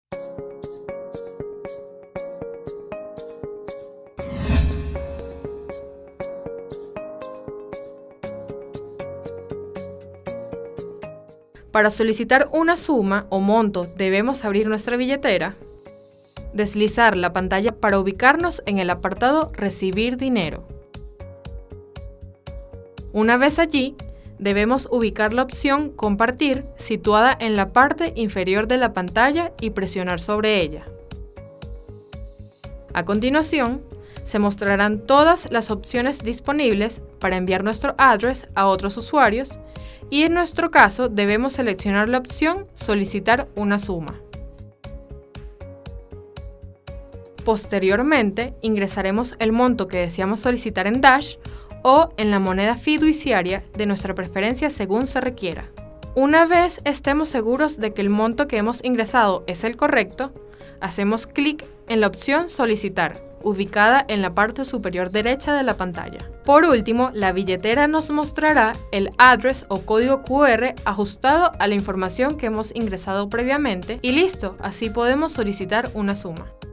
Para solicitar una suma o monto debemos abrir nuestra billetera, deslizar la pantalla para ubicarnos en el apartado Recibir dinero. Una vez allí, debemos ubicar la opción Compartir situada en la parte inferior de la pantalla y presionar sobre ella. A continuación, se mostrarán todas las opciones disponibles para enviar nuestro address a otros usuarios y en nuestro caso debemos seleccionar la opción Solicitar una suma. Posteriormente, ingresaremos el monto que deseamos solicitar en Dash o en la moneda fiduciaria de nuestra preferencia según se requiera. Una vez estemos seguros de que el monto que hemos ingresado es el correcto, hacemos clic en la opción Solicitar, ubicada en la parte superior derecha de la pantalla. Por último, la billetera nos mostrará el address o código QR ajustado a la información que hemos ingresado previamente y listo, así podemos solicitar una suma.